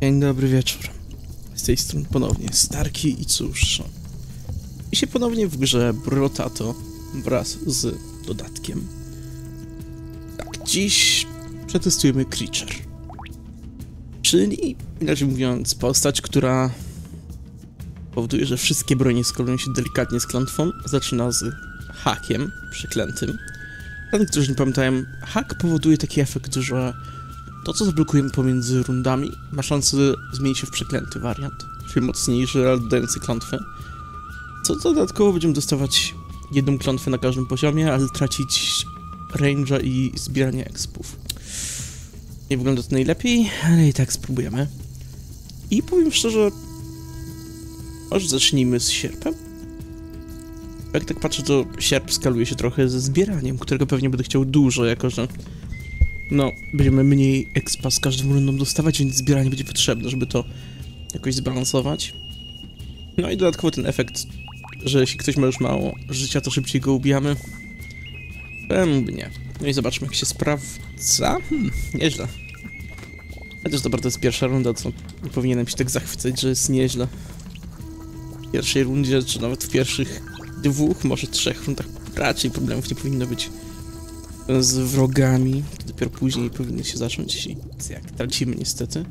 Dzień dobry wieczór. Z tej strony ponownie Starki i cóż... I się ponownie w grze Brotato wraz z dodatkiem. Tak, dziś przetestujemy Creature. Czyli, inaczej mówiąc, postać, która powoduje, że wszystkie bronie skalują się delikatnie z klątwą. Zaczyna z hakiem przeklętym. Dla tych, którzy nie pamiętają, hak powoduje taki efekt, że to, co zablokujemy pomiędzy rundami, ma szansę zmienić się w przeklęty wariant, czyli mocniejszy, ale dający klątwę. Co dodatkowo będziemy dostawać jedną klątwę na każdym poziomie, ale tracić range'a i zbieranie expów. Nie wygląda to najlepiej, ale i tak spróbujemy. I powiem szczerze, może zacznijmy z sierpem. Jak tak patrzę, to sierp skaluje się trochę ze zbieraniem, którego pewnie będę chciał dużo, jako że no, będziemy mniej expa z każdym rundą dostawać, więc zbieranie będzie potrzebne, żeby to jakoś zbalansować. No i dodatkowo ten efekt, że jeśli ktoś ma już mało życia, to szybciej go ubijamy. Nie. No i zobaczmy, jak się sprawdza. Nieźle. Chociaż dobra, to jest pierwsza runda, to nie powinienem się tak zachwycać, że jest nieźle. W pierwszej rundzie, czy nawet w pierwszych dwóch, może trzech rundach raczej problemów nie powinno być z wrogami. To dopiero później powinny się zacząć, jak tracimy niestety.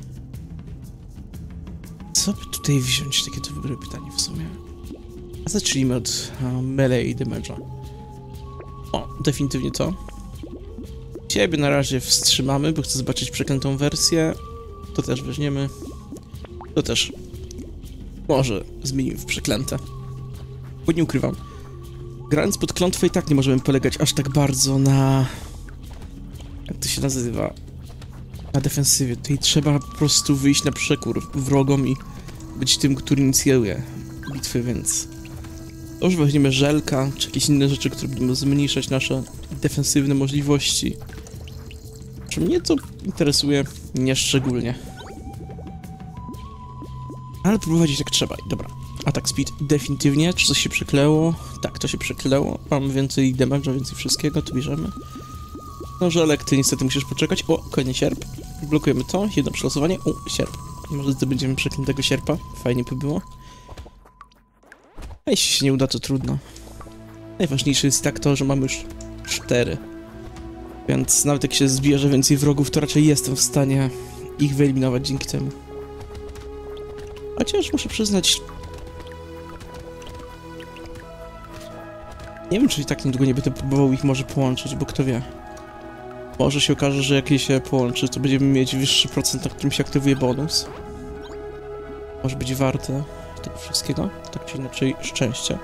Co by tutaj wziąć? Takie to dobre pytanie w sumie. A zacznijmy od melee damage'a. O, definitywnie to. Ciebie na razie wstrzymamy, bo chcę zobaczyć przeklętą wersję. To też weźmiemy. To też może zmienimy w przeklęte. Bo nie ukrywam. Grając pod klątwę i tak nie możemy polegać aż tak bardzo na... Jak to się nazywa? Na defensywie. Tutaj trzeba po prostu wyjść na przekór wrogom i być tym, który inicjuje bitwy, więc... To już weźmiemy żelka, czy jakieś inne rzeczy, które będą zmniejszać nasze defensywne możliwości. Czy mnie to interesuje? Nie szczególnie. Ale próbować jak trzeba. Dobra. Attack speed definitywnie. Czy coś się przekleło? Tak, to się przekleło. Mam więcej damage'a, więcej wszystkiego, to bierzemy. No, żelek, ty niestety musisz poczekać. O, kolejny sierp. Blokujemy to. Jedno przelosowanie. O, sierp. Może zdobędziemy przeklętego sierpa. Fajnie by było. A jeśli się nie uda, to trudno. Najważniejsze jest tak to, że mamy już 4. Więc nawet jak się zbierze więcej wrogów, to raczej jestem w stanie ich wyeliminować dzięki temu. Chociaż muszę przyznać... Nie wiem, czy i tak niedługo nie będę próbował ich może połączyć, bo kto wie. Może się okaże, że jak je się połączy, to będziemy mieć wyższy procent, na którym się aktywuje bonus. Może być warte tego wszystkiego, tak czy inaczej szczęścia.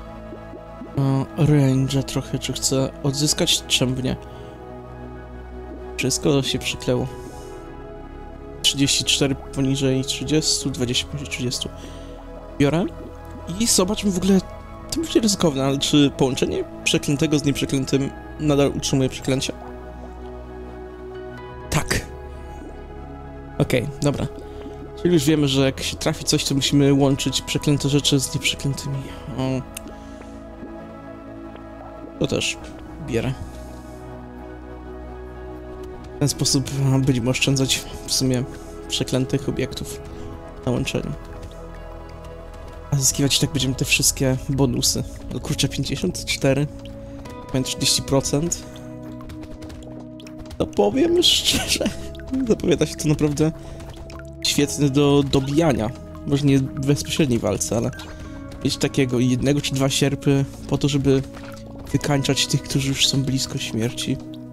Range'a trochę, czy chcę odzyskać? Czemu nie? Wszystko się przykleło. 34 poniżej 30, 20 poniżej 30. Biorę i zobaczmy w ogóle, to będzie ryzykowne, ale czy połączenie przeklętego z nieprzeklętym nadal utrzymuje przeklęcie? Tak. Okej, dobra. Czyli już wiemy, że jak się trafi coś, to musimy łączyć przeklęte rzeczy z nieprzeklętymi. O. To też bierę. W ten sposób będziemy oszczędzać w sumie przeklętych obiektów na łączeniu. A zyskiwać tak będziemy te wszystkie bonusy. No kurczę, 54, 30%. No powiem szczerze, zapowiada się to naprawdę świetne do dobijania. Może nie w bezpośredniej walce, ale mieć takiego jednego czy dwa sierpy po to, żeby wykańczać tych, którzy już są blisko śmierci.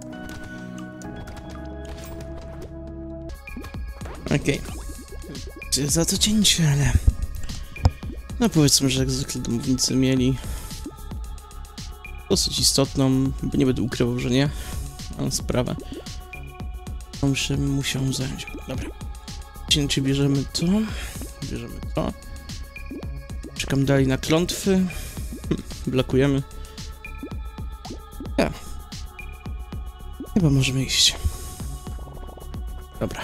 Okej. Za to cięcie, ale... No powiedzmy, że jak zwykle domownicy mieli... dosyć istotną, bo nie będę ukrywał, że nie. Mam sprawę. Muszę zająć. Dobra. Czy bierzemy to? Bierzemy to. Czekam dalej na klątwy. Blokujemy. Ja. Chyba możemy iść. Dobra.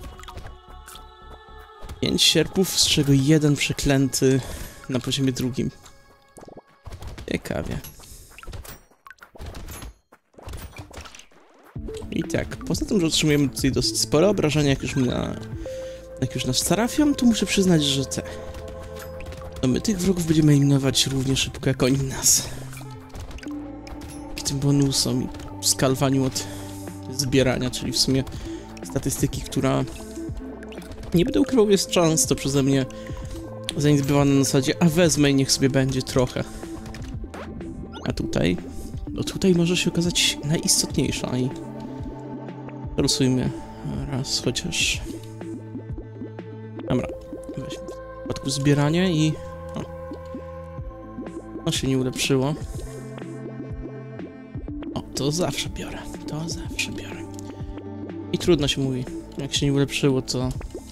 5 sierpów, z czego jeden przeklęty na poziomie drugim. Ciekawie. I tak, poza tym, że otrzymujemy tutaj dosyć spore obrażenia, jak już mi Jak już nas trafią, to muszę przyznać, że no my tych wrogów będziemy eliminować równie szybko, jak oni nas. Tym bonusom i skalwaniu od zbierania, czyli w sumie statystyki, która nie będę ukrywał, jest często przeze mnie zaniedbywana na zasadzie, a wezmę i niech sobie będzie trochę. A tutaj? No tutaj może się okazać najistotniejsza i losujmy raz chociaż. Dobra, weźmy w przypadku zbieranie i... No się nie ulepszyło. O, to zawsze biorę, to zawsze biorę. I trudno się mówi, jak się nie ulepszyło, to...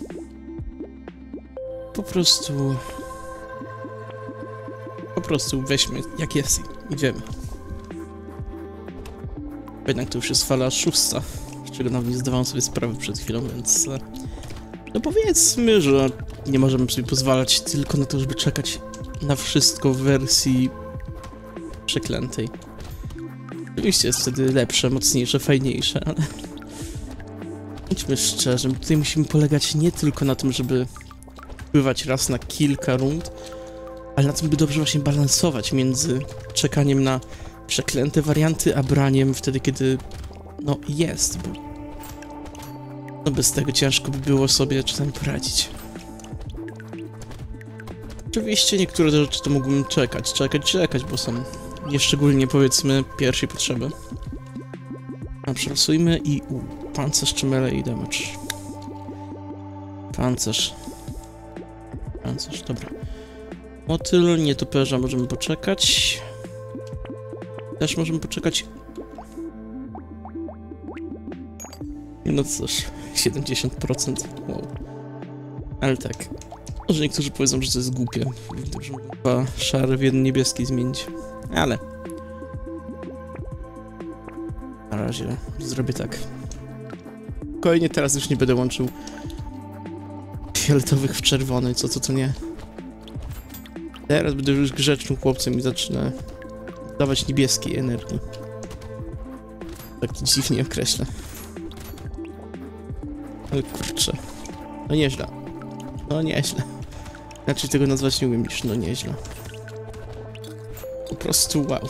Po prostu weźmy jak jest i idziemy. Jednak to już jest fala 6, z czego nawet nie zdawałem sobie sprawy przed chwilą, więc... No powiedzmy, że nie możemy sobie pozwalać tylko na to, żeby czekać na wszystko w wersji przeklętej. Oczywiście jest wtedy lepsze, mocniejsze, fajniejsze, ale... Bądźmy szczerzy, tutaj musimy polegać nie tylko na tym, żeby pływać raz na kilka rund, ale na tym, by dobrze właśnie balansować między czekaniem na przeklęte warianty, a braniem wtedy, kiedy no jest, bo no bez tego ciężko by było sobie czasami poradzić. Oczywiście niektóre rzeczy to mógłbym czekać, bo są nieszczególnie, powiedzmy, pierwszej potrzeby. A przelasujmy i pancerz czy melee i damage. Pancerz, dobra. Motyl, nietoperza możemy poczekać. Też możemy poczekać. No cóż, 70%. Wow. Ale tak. Może niektórzy powiedzą, że to jest głupie. Dobrze, chyba szary w jeden niebieski zmienić. Ale... Na razie zrobię tak. Kolejnie teraz już nie będę łączył fioletowych w czerwony, co nie. Teraz będę już grzecznym chłopcem i zacznę dawać niebieskiej energii. Tak to dziwnie określę. Ale kurczę. No nieźle. No nieźle. Znaczy tego nazwać nie umiem niż no nieźle. Po prostu wow.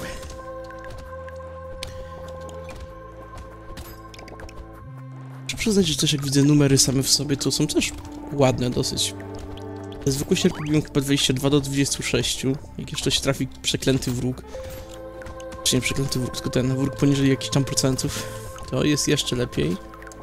Muszę przyznać, że też jak widzę numery same w sobie, to są też ładne dosyć. Zwykły sierp robiłem chyba 22 do 26. Jak jeszcze się trafi przeklęty wróg. Czy nie przeklęty wróg, tylko ten wróg poniżej jakichś tam procentów. To jest jeszcze lepiej.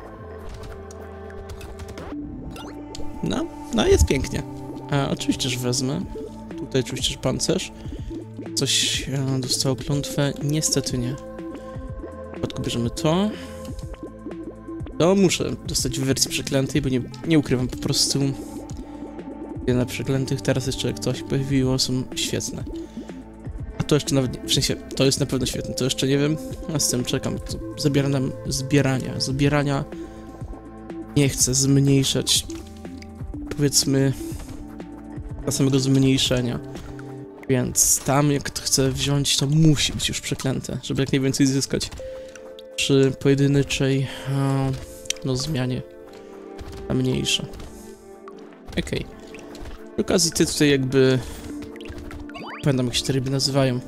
No jest pięknie. Oczywiście, że wezmę. Tutaj oczywiście, że pancerz. Coś dostało klątwę. Niestety nie. W przypadku bierzemy to. To muszę dostać w wersji przeklętej, bo nie ukrywam, po prostu wiele przeklętych. Teraz jeszcze jak coś pojawiło, są świetne. A to jeszcze nawet nie, w sensie, to jest na pewno świetne, to jeszcze nie wiem, a z tym czekam. To zabiera nam zbierania. Nie chcę zmniejszać, powiedzmy, dla samego zmniejszenia. Więc tam jak to chcę wziąć, to musi być już przeklęte, żeby jak najwięcej zyskać przy pojedynczej no zmianie na mniejsze. Okej. Przy okazji te tutaj jakby... Pamiętam jak się te ryby nazywają.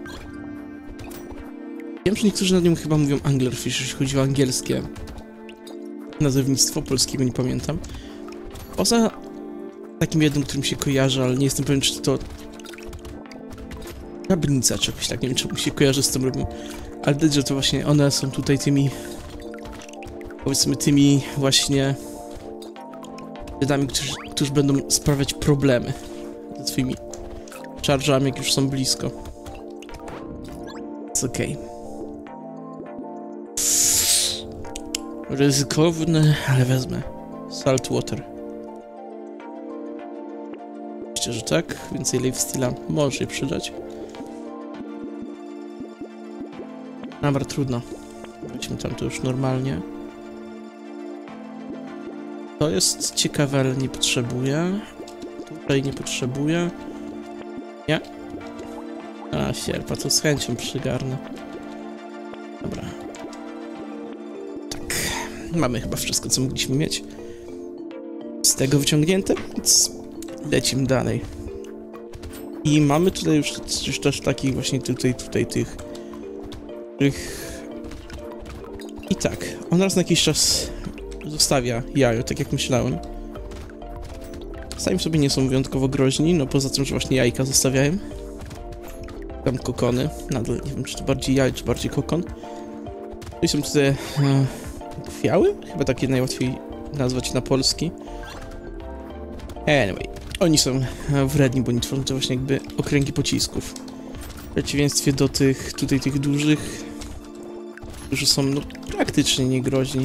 Wiem, że niektórzy nad nią chyba mówią anglerfish, jeśli chodzi o angielskie nazewnictwo, polskiego nie pamiętam. Poza takim jednym, którym się kojarzy, ale nie jestem pewien, czy to żabnica czegoś tak, nie wiem, czy mi się kojarzy z tym rybą. Ale widać, że to właśnie one są tutaj tymi, powiedzmy, tymi właśnie rybami, którzy będą sprawiać problemy ze swoimi charge'ami, jak już są blisko. Jest okej. Ryzykowny, ale wezmę. Saltwater. Oczywiście, że tak. Więcej lifesteala może się przydać. Dobra, trudno. Weźmy tam to już normalnie. To jest ciekawe, ale nie potrzebuję. Tutaj nie potrzebuję. Nie? A, sierpa, to z chęcią przygarnę. Dobra. Tak. Mamy chyba wszystko, co mogliśmy mieć. z tego wyciągnięte, więc lecimy dalej. I mamy tutaj już też takich właśnie tutaj tych... I tak, on raz na jakiś czas zostawia jajo, tak jak myślałem. Sami sobie nie są wyjątkowo groźni, no poza tym, że właśnie jajka zostawiają. Tam kokony, nadal nie wiem, czy to bardziej jaj, czy bardziej kokon. I są tutaj kwiały? Chyba takie najłatwiej nazwać na polski. Anyway, oni są wredni, bo oni tworzą to właśnie jakby okręgi pocisków. W przeciwieństwie do tych dużych, którzy są no praktycznie niegroźni.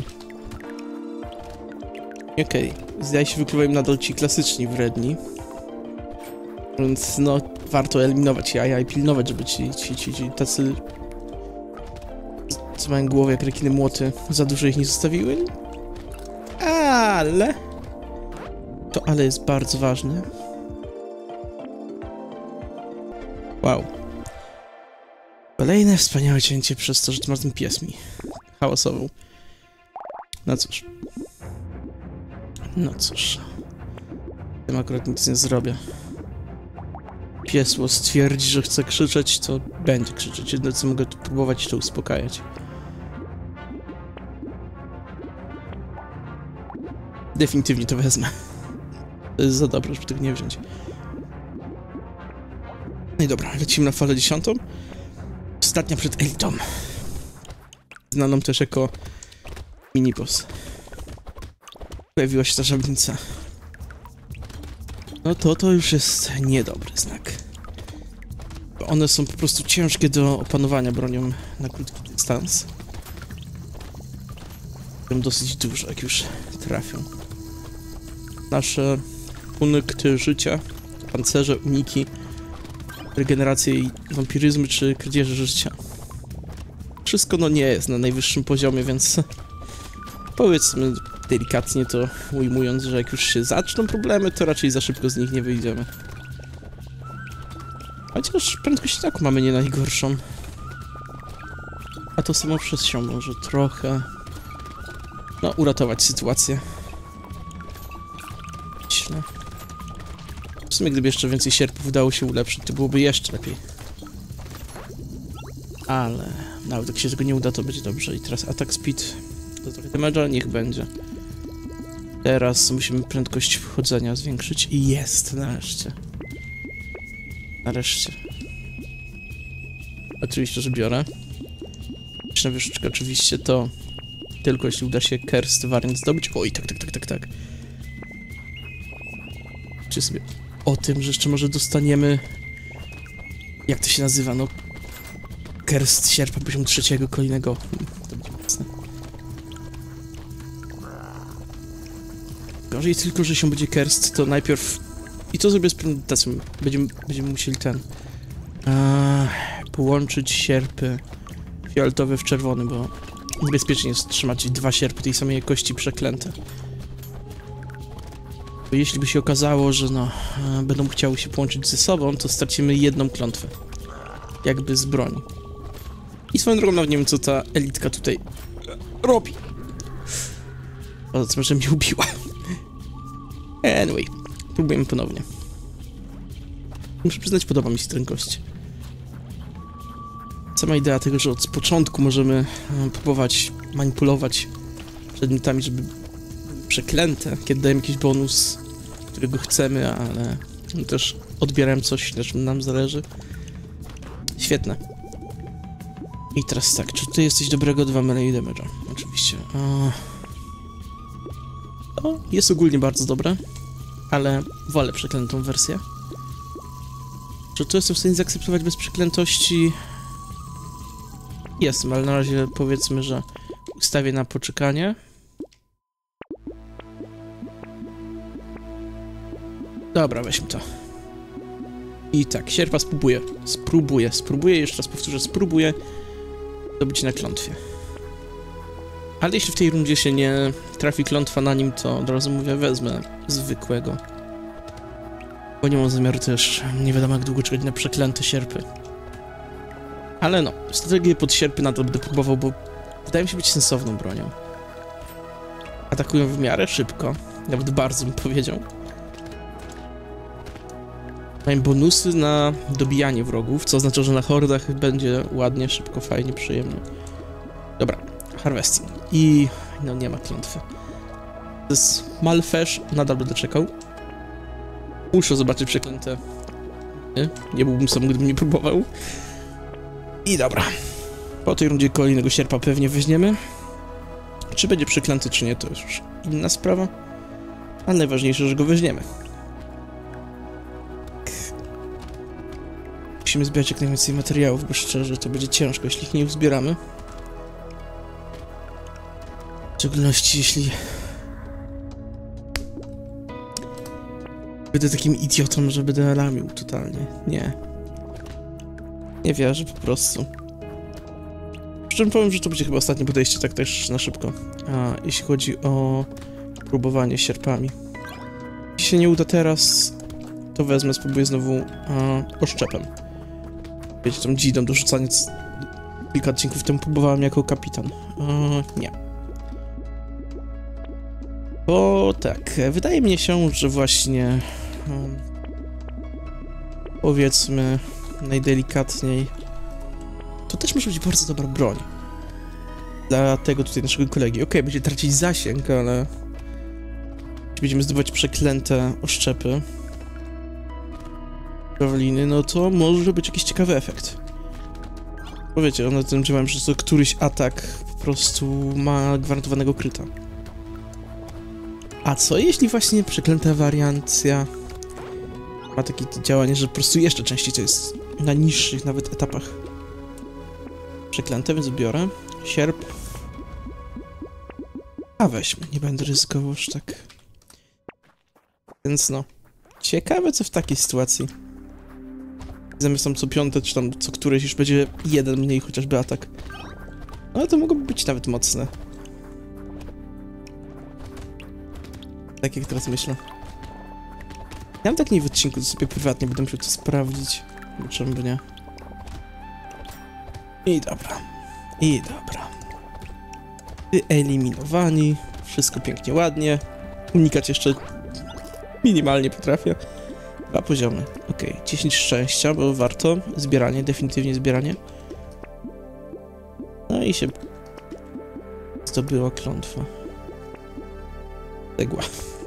Okej, zdaje się wykluwają nadal ci klasyczni wredni. Więc no, warto eliminować jaja i pilnować, żeby ci tacy, co mają głowę jak rekiny młoty, za dużo ich nie zostawiły. Ale jest bardzo ważne. Wow. Kolejne wspaniałe cięcie przez to, że to ten pies mi hałasował. No cóż. No cóż. Tym akurat nic nie zrobię. Piesło stwierdzi, że chce krzyczeć, to będzie krzyczeć. Jedyne co mogę próbować, to uspokajać. Definitywnie to wezmę. To jest za dobre, żeby tego nie wziąć. No i dobra, lecimy na falę 10. Ostatnia przed elitą. Znaną też jako miniboss. Pojawiła się ta żabnica. No to już jest niedobry znak. Bo one są po prostu ciężkie do opanowania bronią na krótki dystans. Są dosyć dużo, jak już trafią. Nasze punkty życia, pancerze, uniki, regeneracje i wampiryzmy czy kradzieże życia. Wszystko no nie jest na najwyższym poziomie, więc powiedzmy delikatnie to ujmując, że jak już się zaczną problemy, to raczej za szybko z nich nie wyjdziemy. Chociaż prędkość ataku mamy nie najgorszą. A to samo przez się może trochę no uratować sytuację. Myślę. W sumie gdyby jeszcze więcej sierpów udało się ulepszyć, to byłoby jeszcze lepiej. Ale nawet jak się tego nie uda, to będzie dobrze. I teraz attack speed do trochę damage'a, niech będzie. Teraz musimy prędkość wchodzenia zwiększyć i jest, nareszcie. Nareszcie. Oczywiście, że biorę. Liczna wieżyczka oczywiście to tylko jeśli uda się Cursed Variant zdobyć. Oj, tak. Czy sobie o tym, że jeszcze może dostaniemy... Jak to się nazywa, no... Cursed sierpa poziomu 3 kolejnego. To będzie mocne. Gorzej tylko, że się będzie Cursed, to najpierw... I co zrobię z premedytacją? Będziemy musieli połączyć sierpy fioletowe w czerwony, bo niebezpiecznie jest trzymać 2 sierpy tej samej jakości przeklęte. Bo jeśli by się okazało, że no, będą chciały się połączyć ze sobą, to stracimy jedną klątwę. Jakby z broni. I swoją drogą nawet nie wiem, co ta elitka tutaj robi. O, co może mnie ubiła. Anyway, próbujemy ponownie. Muszę przyznać, podoba mi się prędkość. Sama idea tego, że od początku możemy próbować manipulować przedmiotami, żeby były przeklęte, kiedy dajemy jakiś bonus, którego chcemy, ale też odbierałem coś, na czym nam zależy. Świetne. I teraz tak, czy ty jesteś dobrego 2 melee damage'a? Oczywiście. To jest ogólnie bardzo dobre, ale wolę przeklętą wersję. Czy to jestem w stanie zaakceptować bez przeklętości? Jestem, ale na razie powiedzmy, że ustawię na poczekanie. Dobra, weźmy to. I tak, sierpa spróbuję, jeszcze raz powtórzę, spróbuję zdobyć na klątwie. Ale jeśli w tej rundzie się nie trafi klątwa na nim, to od razu mówię, wezmę zwykłego. Bo nie mam zamiaru też, nie wiadomo jak długo czekać na przeklęte sierpy. Ale no, strategię pod sierpy nadal będę próbował, bo wydaje mi się być sensowną bronią. Atakują w miarę szybko, Nawet bardzo bym powiedział. Mają bonusy na dobijanie wrogów, co oznacza, że na hordach będzie ładnie, szybko, fajnie, przyjemnie. Dobra, harvesting. I no nie ma klątwy. To jest Malfesh, nadal będę czekał. Muszę zobaczyć przeklęte. Nie byłbym sam, gdybym nie próbował. I dobra. Po tej rundzie kolejnego sierpa pewnie weźmiemy. Czy będzie przeklęty, czy nie, to jest już inna sprawa. Ale najważniejsze, że go weźmiemy. Musimy zbierać jak najwięcej materiałów, bo szczerze to będzie ciężko, jeśli ich nie uzbieramy. W szczególności jeśli... Będę takim idiotą, że będę ramił totalnie. Nie. Nie wierzę po prostu. Przy czym powiem, że to będzie chyba ostatnie podejście, tak też na szybko. A jeśli chodzi o próbowanie sierpami. Jeśli się nie uda teraz, to wezmę, spróbuję znowu oszczepem. Wiecie, tą dzidą do rzucania. Kilka odcinków temu próbowałem jako kapitan. Nie. Bo tak, wydaje mi się, że właśnie powiedzmy najdelikatniej to też może być bardzo dobra broń dla tego tutaj naszego kolegi. Okej, będzie tracić zasięg, ale będziemy zdobywać przeklęte oszczepy Javeliny, no to może być jakiś ciekawy efekt. Bo wiecie, one tym działają, że to któryś atak po prostu ma gwarantowanego kryta. A co jeśli właśnie przeklęta wariancja ma takie działanie, że po prostu jeszcze częściej to jest na niższych nawet etapach przeklęte, więc biorę sierp. A weźmy, nie będę ryzykował już tak. Więc no, ciekawe co w takiej sytuacji. Zamiast tam co piąte, czy tam co któreś już będzie jeden mniej chociażby atak. Ale to mogłoby być nawet mocne. Tak jak teraz myślę. Ja mam tak nie w odcinku, to sobie prywatnie będę musiał to sprawdzić. Bo czemu by nie? I dobra. I dobra. Wyeliminowani. Wszystko pięknie, ładnie. Unikać jeszcze minimalnie potrafię. 2 poziomy. Okej, 10 szczęścia, bo warto. Zbieranie, definitywnie zbieranie. No i się zdobyła klątwa. Cegła.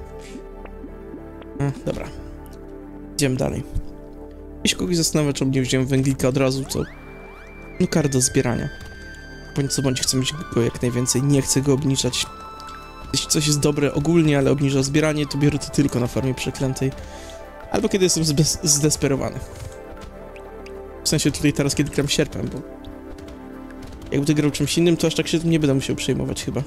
Dobra. Idziemy dalej. Jeśli kogoś zastanawia, czemu nie wziąłem węglika od razu, to... No kart do zbierania. Bądź co bądź chcę mieć go jak najwięcej, nie chcę go obniżać. Jeśli coś jest dobre ogólnie, ale obniża zbieranie, to biorę to tylko na farmie przeklętej. Albo kiedy jestem zdesperowany. W sensie tutaj teraz, kiedy gram sierpem, bo... Jakby grał czymś innym, to aż tak się tym nie będę musiał przejmować chyba.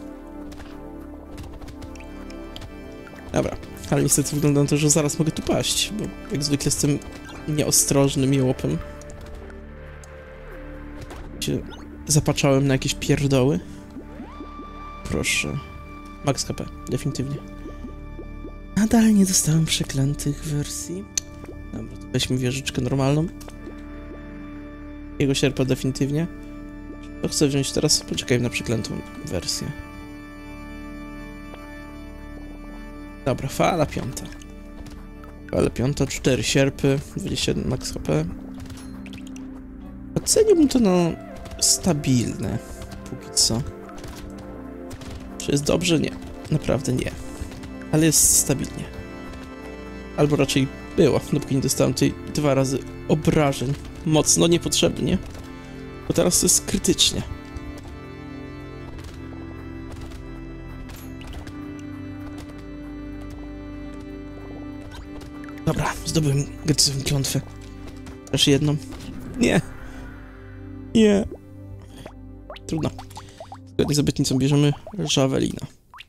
Dobra, ale niestety wygląda na to, że zaraz mogę tu paść, bo jak zwykle jestem nieostrożnym jełopem. Się zapatrzałem na jakieś pierdoły. Proszę. Max HP, definitywnie. Nadal nie dostałem przeklętych wersji. Dobra, to weźmy wieżyczkę normalną. Jego sierpa definitywnie. To chcę wziąć teraz, poczekajmy na przeklętą wersję. Dobra, fala 5. Fala 5, 4 sierpy, 21 max HP. Oceniłbym to na stabilne, póki co. Czy jest dobrze? Nie. Naprawdę nie. Ale jest stabilnie. Albo raczej było, dopóki nie dostałem tej 2 razy obrażeń. Mocno niepotrzebnie. Bo teraz to jest krytycznie. Dobra, zdobyłem agresywną klątwę. Też jedną. Nie. Nie. Trudno. Zgodnie z obietnicą bierzemy Javelina.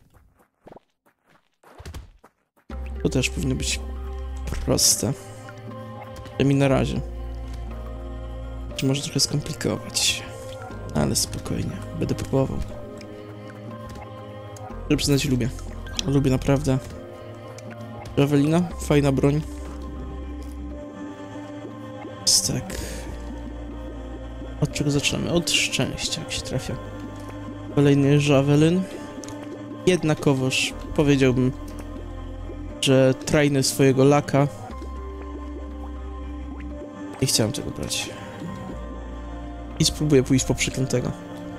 To też powinno być proste. Przynajmniej na razie. Czy może trochę skomplikować. Ale spokojnie. Będę próbował. Żeby przyznać, lubię. Lubię naprawdę. Javelina, fajna broń. Jest tak. Od czego zaczynamy? Od szczęścia, jak się trafia. Kolejny Javelin. Jednakowoż powiedziałbym że trajnę swojego laka. Nie chciałem tego brać. I spróbuję pójść po przeklętego.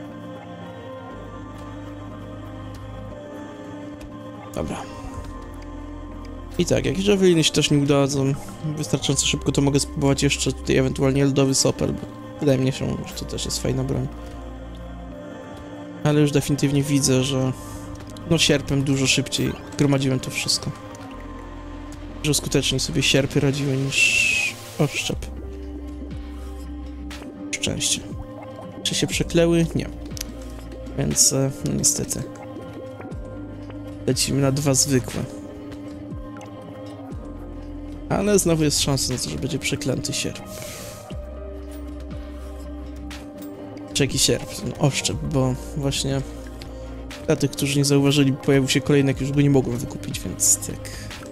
Dobra. I tak, jak javeliny się też nie udadzą wystarczająco szybko, to mogę spróbować jeszcze tutaj ewentualnie lodowy sopel, bo wydaje mi się, że to też jest fajna broń. Ale już definitywnie widzę, że no sierpem dużo szybciej gromadziłem to wszystko. Dużo skuteczniej sobie sierpy radziły niż oszczep. Szczęście. Czy się przekleły? Nie. Więc no niestety. Lecimy na 2 zwykłe. Ale znowu jest szansa na to, że będzie przeklęty sierp. Czy jakiś sierp? Oszczep, bo właśnie dla tych, którzy nie zauważyli, pojawił się kolejny, jak już go nie mogłem wykupić, więc tak.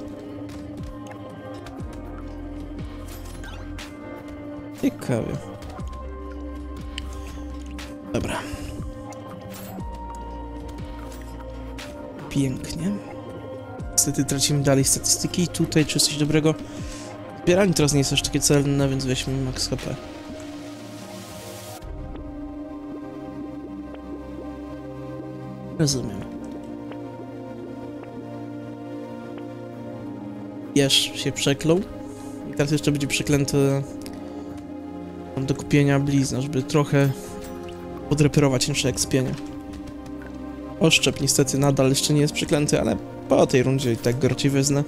Ciekawie. Dobra. Pięknie. Niestety tracimy dalej statystyki. Tutaj czy coś dobrego. Zbieranie teraz nie jest aż takie celne, więc weźmy max HP. Rozumiem. Jeż się przeklął. I teraz jeszcze będzie przeklęty do kupienia blizna, żeby trochę podreperować nasze ekspienie. Oszczep niestety nadal jeszcze nie jest przeklęty, ale po tej rundzie i tak go raczej wezmę.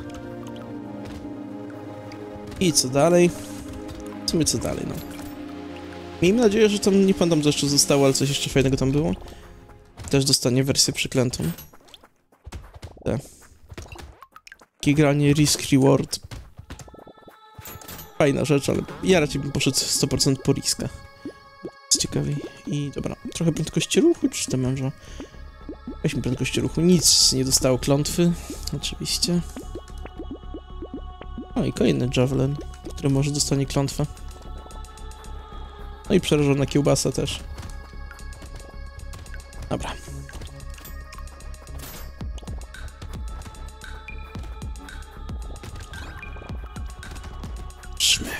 I co dalej? W sumie co dalej, no. Miejmy nadzieję, że tam, nie pamiętam co jeszcze zostało, ale coś jeszcze fajnego tam było. Też dostanie wersję przeklętą. Tak. Takie granie risk-reward. Fajna rzecz, ale ja raczej bym poszedł 100% po riskach. Jest ciekawiej. I dobra, trochę prędkości ruchu, czy to męża? Weźmy prędkości ruchu. Nic nie dostało klątwy. Oczywiście. O i kolejny javelin, który może dostanie klątwę. No i przerażona kiełbasa też. Dobra. Trzmy.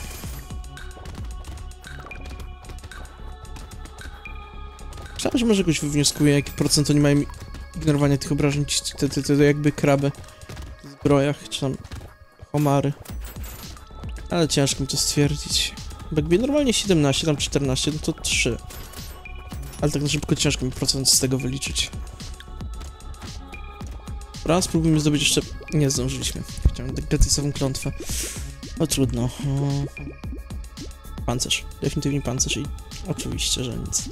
Myślałem, że może jakoś wywnioskuję, jaki procent oni mają ignorowania tych obrażeń, te jakby kraby w zbrojach, czy tam homary. Ale ciężko mi to stwierdzić. Bo jakby normalnie 17, tam 14, no to 3. Ale tak na szybko ciężko mi procent z tego wyliczyć. Raz spróbujmy zdobyć jeszcze... Nie zdążyliśmy. Chciałem gratisową klątwę. No trudno. Pancerz. Definitywnie pancerz i oczywiście, że nic.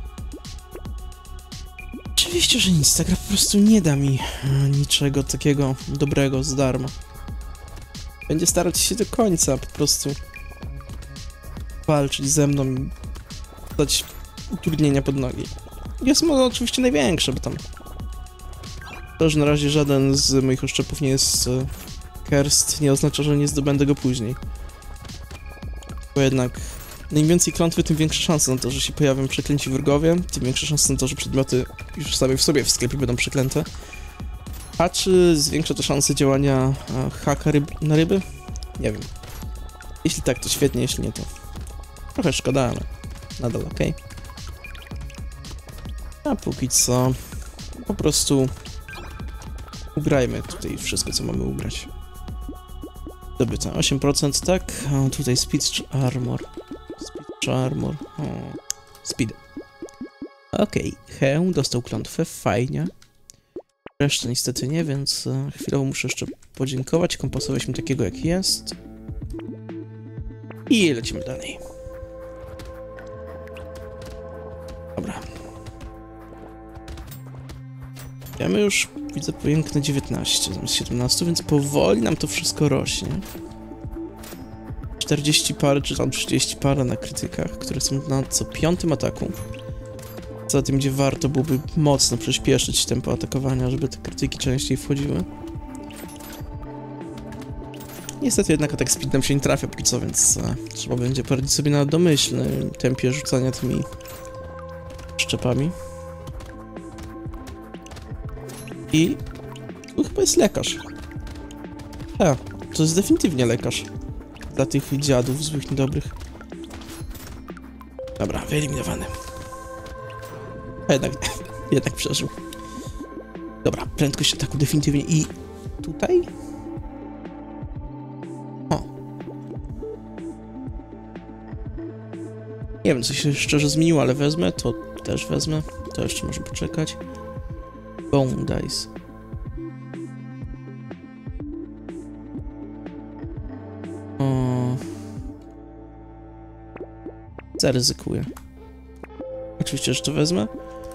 Oczywiście, że nic. Ta gra po prostu nie da mi niczego takiego dobrego z darma. Będzie starać się do końca po prostu walczyć ze mną i dać utrudnienia pod nogi. Jest może oczywiście największe, bo tam to, że na razie żaden z moich oszczepów nie jest cursed, nie oznacza, że nie zdobędę go później. Bo jednak im więcej klątwy, tym większe szanse na to, że się pojawią przeklęci wrogowie, tym większe szanse na to, że przedmioty już same w sobie w sklepie będą przeklęte. A czy zwiększa to szanse działania haka na ryby? Nie wiem. Jeśli tak, to świetnie, jeśli nie, to trochę szkoda, ale nadal ok. A póki co po prostu ugrajmy tutaj wszystko, co mamy ugrać. Dobyte 8%, tak? A tutaj speed armor. Speed armor. Speed. Okej, Hełm dostał klątwę, fajnie. Resztę niestety nie, więc chwilowo muszę jeszcze podziękować. Kompasa weźmy takiego, jak jest. I lecimy dalej. Dobra. Mamy już, widzę, piękne 19 zamiast 17, więc powoli nam to wszystko rośnie. 40 par, czy tam 30 par na krytykach, które są na co 5. ataku. Za tym, gdzie warto byłoby mocno przyspieszyć tempo atakowania, żeby te krytyki częściej wchodziły. Niestety jednak atak speed nam się nie trafia póki co, więc trzeba będzie poradzić sobie na domyślnym tempie rzucania tymi szczepami. I tu chyba jest lekarz. To jest definitywnie lekarz. Dla tych dziadów złych, niedobrych. Dobra, wyeliminowany. A jednak przeżył. Dobra, prędkość ataku definitywnie i tutaj? O. Nie wiem, co się szczerze zmieniło, ale wezmę, to też wezmę. To jeszcze może poczekać. Bone Dice. Zaryzykuję. Oczywiście, że to wezmę.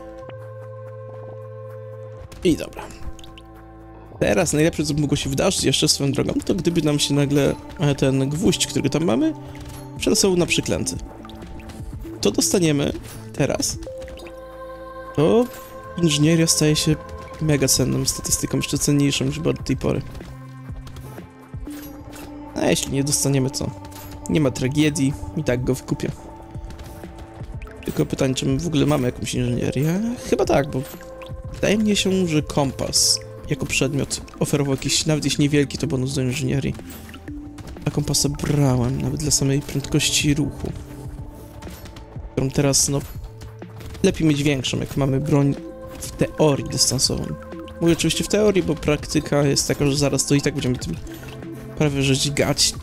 I dobra. Teraz najlepsze, co mogło się wydarzyć jeszcze swoją drogą, to gdyby nam się nagle ten gwóźdź, którego tam mamy, przetasował na przyklęty. To dostaniemy teraz. To inżynieria staje się mega cenną statystyką, jeszcze cenniejszą niż była do tej pory. A jeśli nie dostaniemy, to nie ma tragedii, i tak go wykupię. Tylko pytanie, czy my w ogóle mamy jakąś inżynierię? Chyba tak, bo wydaje mi się, że kompas jako przedmiot oferował jakiś, nawet jeśli niewielki, to bonus do inżynierii. A kompasa brałem, nawet dla samej prędkości ruchu. Którą teraz, no, lepiej mieć większą, jak mamy broń w teorii dystansową. Mówię oczywiście w teorii, bo praktyka jest taka, że zaraz to i tak będziemy tym prawie że dźgać.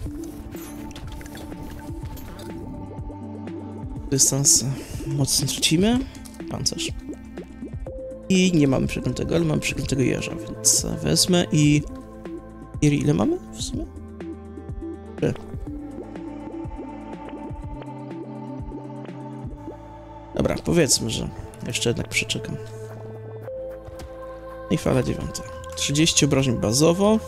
Dystans mocno tracimy. Pancerz. I nie mamy przeklętego, ale mamy przeklętego jeża, więc wezmę i... Ile mamy w sumie? 3. Dobra, powiedzmy, że jeszcze jednak przeczekam. I fala 9. 30 obrażeń bazowo.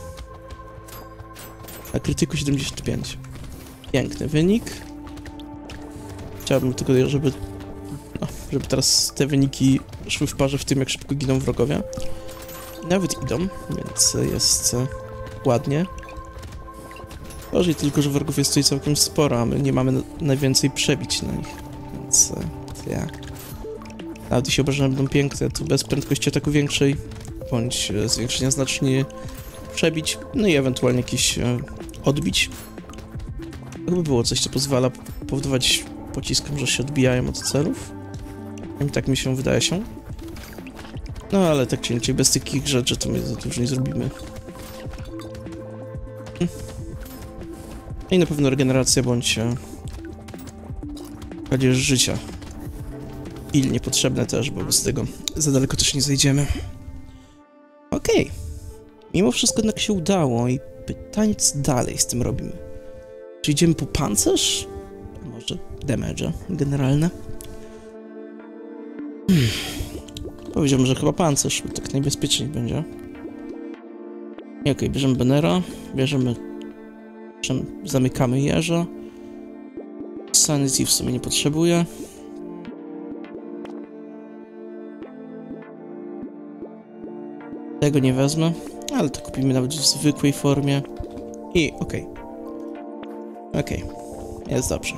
A krytyku 75. Piękny wynik. Chciałbym tylko, żeby teraz te wyniki szły w parze w tym, jak szybko giną wrogowie. Nawet idą, więc jest ładnie. Gorzej tylko, że wrogów jest tutaj całkiem sporo, a my nie mamy najwięcej przebić na nich. Więc nawet jeśli obrażenia będą piękne, to bez prędkości ataku większej, bądź zwiększenia znacznie przebić, no i ewentualnie jakieś odbić. To by było coś, co pozwala powodować pociskom, że się odbijają od celów. Tak mi się wydaje się. No ale tak czy inaczej, bez takich rzeczy to my za dużo nie zrobimy. I na pewno regeneracja bądź kradzież życia. I niepotrzebne też, bo bez tego za daleko też nie zajdziemy. Okej. Mimo wszystko jednak się udało i pytanie, co dalej z tym robimy? Czy idziemy po pancerz? Może damage generalne? Powiedziałbym, że chyba pancerz, bo tak najbezpieczniej będzie. I okej, bierzemy Bannera, zamykamy jeża. Sanity w sumie nie potrzebuję. Tego nie wezmę, ale to kupimy nawet w zwykłej formie. I okej. Jest dobrze.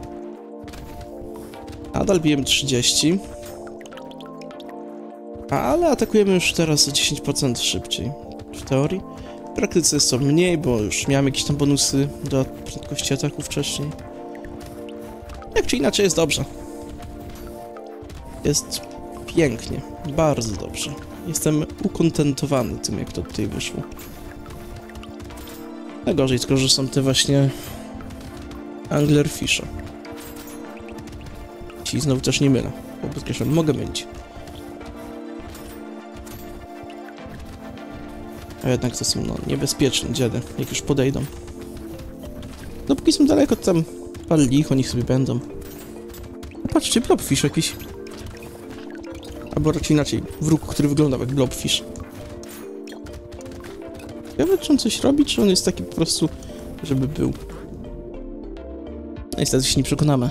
Nadal bijemy 30. Ale atakujemy już teraz o 10% szybciej. W teorii. W praktyce jest to mniej, bo już miałem jakieś tam bonusy do prędkości ataku wcześniej. Jak czy inaczej jest dobrze. Jest pięknie. Bardzo dobrze. Jestem ukontentowany tym, jak to tutaj wyszło. Najgorzej tylko, że są te właśnie Anglerfishe. Ci znowu też nie mylę, bo podkreślam, mogę mylić. A jednak to są niebezpieczne dziady, jak już podejdą. Dopóki są daleko, to tam parę licho, niech sobie będą. Patrzcie, blobfish jakiś. Albo raczej inaczej, wróg, który wyglądał jak blobfish. Ciekawe, czy on coś robi, czy on jest taki po prostu, żeby był. No niestety się nie przekonamy.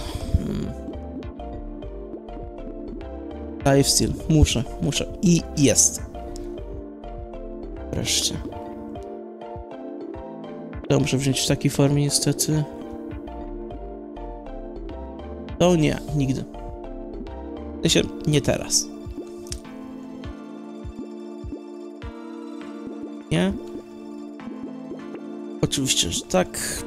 Lifesteal. Muszę. I jest. Wreszcie. To muszę wziąć w takiej formie niestety. To nie, nigdy. Nie teraz. Nie. Oczywiście, że tak.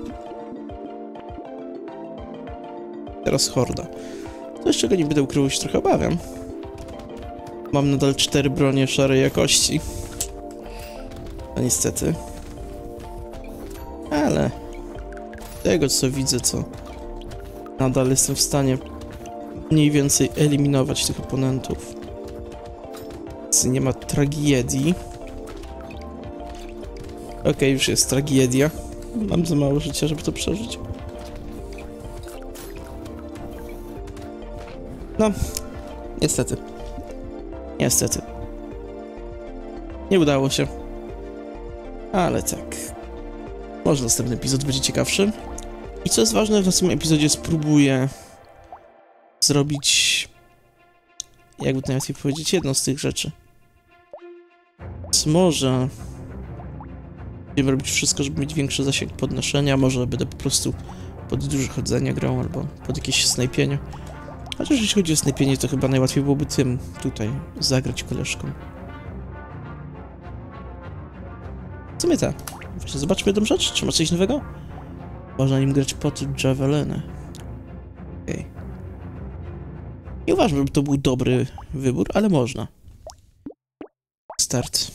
Teraz horda. Coś, czego nie będę ukrywał, się trochę obawiam. Mam nadal 4 bronie szarej jakości. No niestety. Ale... z tego co widzę, co... nadal jestem w stanie... mniej więcej eliminować tych oponentów. Więc nie ma tragedii. Okej, już jest tragedia. Mam za mało życia, żeby to przeżyć. No, niestety. Niestety. Nie udało się. Ale tak. Może następny epizod będzie ciekawszy. I co jest ważne, w następnym epizodzie spróbuję zrobić, jakby to najłatwiej powiedzieć, jedną z tych rzeczy. Więc może będziemy robić wszystko, żeby mieć większy zasięg podnoszenia, może będę po prostu pod duże chodzenie grał, albo pod jakieś snajpienie. Chociaż jeśli chodzi o snajpienie, to chyba najłatwiej byłoby tym tutaj zagrać koleżką. W sumie tak. Właśnie zobaczmy jedną rzecz, czy ma coś nowego? Można nim grać pod Javeliny. Okej. Nie uważam, żeby to był dobry wybór, ale można. Start.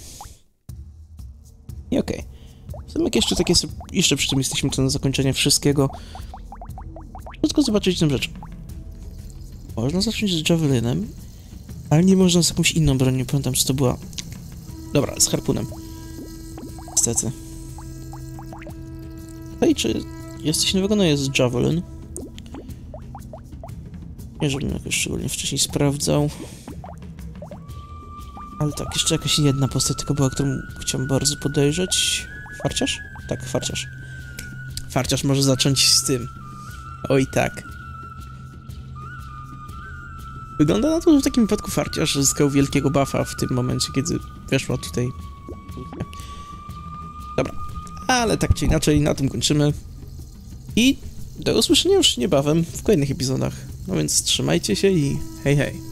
I okej. Jak jeszcze takie, jeszcze przy tym jesteśmy, to na zakończenie wszystkiego. Tylko zobaczyć tę rzecz. Można zacząć z Javelinem, ale nie można z jakąś inną bronią, nie pamiętam, czy to była... Dobra, z harpunem. Niestety. No i czy jest coś nowego? No jest Javelin. Nie, żebym jakoś szczególnie wcześniej sprawdzał. Ale tak, jeszcze jakaś jedna postać tylko była, którą chciałem bardzo podejrzeć. Farciarz? Tak, farciarz. Farciarz może zacząć z tym. Oj tak. Wygląda na to, że w takim wypadku farciarz zyskał wielkiego buffa w tym momencie, kiedy weszła tutaj... Dobra. Ale tak czy inaczej, na tym kończymy. I do usłyszenia już niebawem w kolejnych epizodach. No więc trzymajcie się i hej hej.